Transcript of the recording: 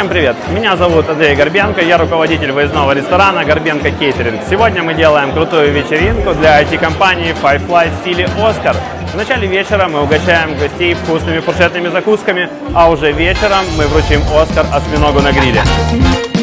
Всем привет! Меня зовут Горбенко, я руководитель выездного ресторана Gorbenko Catering. Сегодня мы делаем крутую вечеринку для IT-компании FAI-FLY в стиле Оскар. В начале вечера мы угощаем гостей вкусными фуршетными закусками, а уже вечером мы вручим Оскар осьминогу на гриле.